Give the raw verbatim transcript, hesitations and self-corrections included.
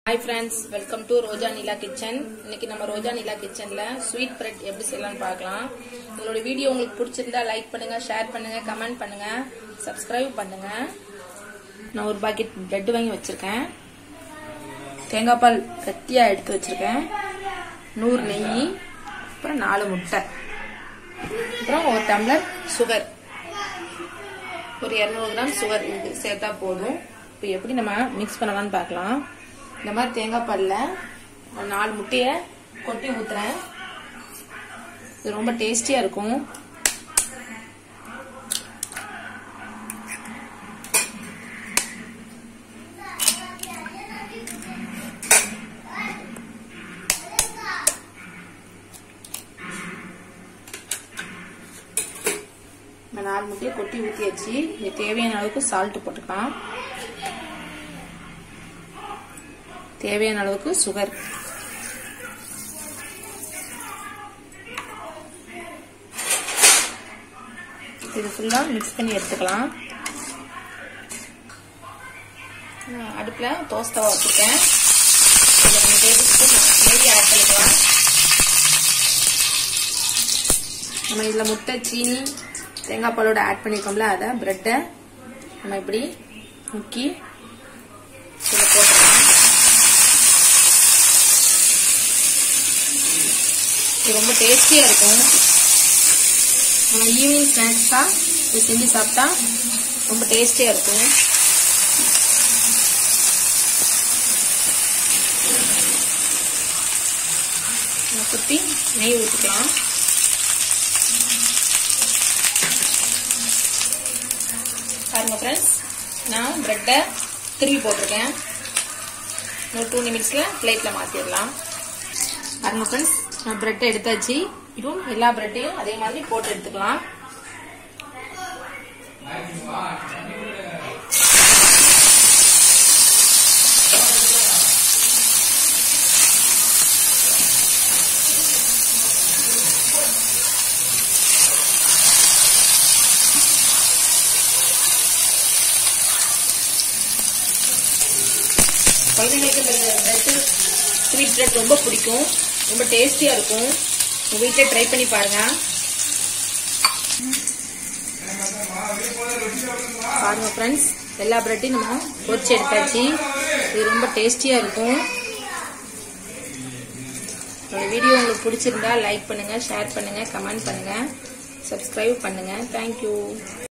Hi friends, welcome to Roja Nila Kitchen. இன்னைக்கு நம்ம ரோஜா நிலா கிச்சன்ல ஸ்வீட் பிரெட் எப்படி செய்யலாம்னு பார்க்கலாம். உங்களோட வீடியோ உங்களுக்கு பிடிச்சிருந்தா லைக் பண்ணுங்க, ஷேர் பண்ணுங்க, கமெண்ட் பண்ணுங்க, சப்ஸ்கிரைப் பண்ணுங்க. நான் ஒரு பாக்கெட் பிரெட் வாங்கி வச்சிருக்கேன். தேங்காய் பால் கட்டியா எடுத்து வச்சிருக்கேன். நூறு நெய், அப்புறம் நாலு முட்டை, அப்புறம் ஒரு டம்ளர் சுகர், ஒரு இருநூறு கிராம் சுகர் இது சேர்த்தா போதும். இப்போ எப்படி நம்ம மிக்ஸ் பண்ணலாம்னு பார்க்கலாம். இந்த மாதிரி தேங்காய் பால்ல நாலு முட்டைய கொட்டி ஊத்துறேன். இது ரொம்ப டேஸ்டியா இருக்கும். நாலு முட்டையை கொட்டி ஊத்தியாச்சு. இது தேவையான அளவுக்கு சால்ட் போட்டுக்கலாம். தேவையான அளவுக்கு சுகர், இது ஃபுல்லா மிக்ஸ் பண்ணி எடுத்துக்கலாம். அடுப்புல தோசை தவா வச்சுருக்கேன். ரெண்டு டேபிள் ஸ்பூன் நெய் ஆட் பண்ணிக்கலாம். நம்ம இதுல முட்டை, சீனி, தேங்காய் பாலோட ஆட் பண்ணிருக்கோம்ல, அதை பிரெட்டை நம்ம இப்படி முக்கி இதுல போட்டுக்கலாம். இது ரொம்ப டேஸ்டியா இருக்கும். நம்ம ஈவினிங் ஸ்நாக்ஸா இது செஞ்சு சாப்பிட்டா ரொம்ப டேஸ்டியா இருக்கும். சுத்தி நெய் ஊற்றிக்கலாம். பாருங்க ஃப்ரெண்ட்ஸ், நான் பிரெட்டை திருப்பி போட்டிருக்கேன். ஒரு டூ நிமிட்ஸ்ல பிளேட்ல மாத்திடலாம். பாருங்க ஃப்ரெண்ட்ஸ், நான் பிரெட் எடுத்தாச்சு. இப்போ எல்லா பிரெட்டையும் அதே மாதிரி போட்டு எடுத்துக்கலாம். குழந்தைங்களுக்கு இந்த பிரெட் ஸ்வீட் பிரெட் ரொம்ப பிடிக்கும், ரொம்ப டேஸ்டியா இருக்கும். உங்க வீட்டில் ட்ரை பண்ணி பாருங்க. பாருங்க ஃப்ரெண்ட்ஸ், எல்லா பிரெட்டையும் நம்ம பொரிச்சு எடுத்தாச்சு. இது ரொம்ப டேஸ்டியா இருக்கும். இந்த வீடியோ உங்களுக்கு பிடிச்சிருந்தா லைக் பண்ணுங்க, ஷேர் பண்ணுங்க, கமெண்ட் பண்ணுங்க, சப்ஸ்கிரைப் பண்ணுங்க. தேங்க்யூ.